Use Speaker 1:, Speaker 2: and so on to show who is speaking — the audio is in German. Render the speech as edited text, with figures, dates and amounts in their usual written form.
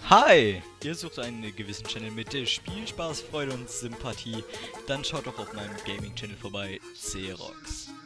Speaker 1: Hi! Ihr sucht einen gewissen Channel mit Spielspaß, Freude und Sympathie? Dann schaut doch auf meinem Gaming-Channel vorbei, Xerox.